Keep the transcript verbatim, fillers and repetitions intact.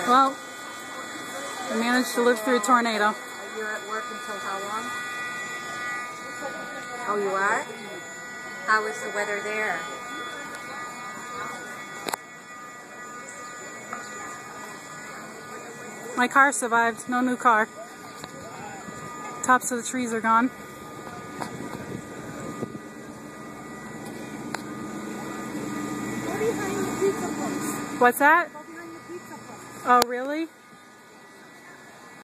Well, I managed to live through a tornado. You're at work until how long? Oh, you are? How is the weather there? My car survived. No new car. Tops of the trees are gone. Go behind the pizza place. What's that? Go behind the pizza place. Oh, really?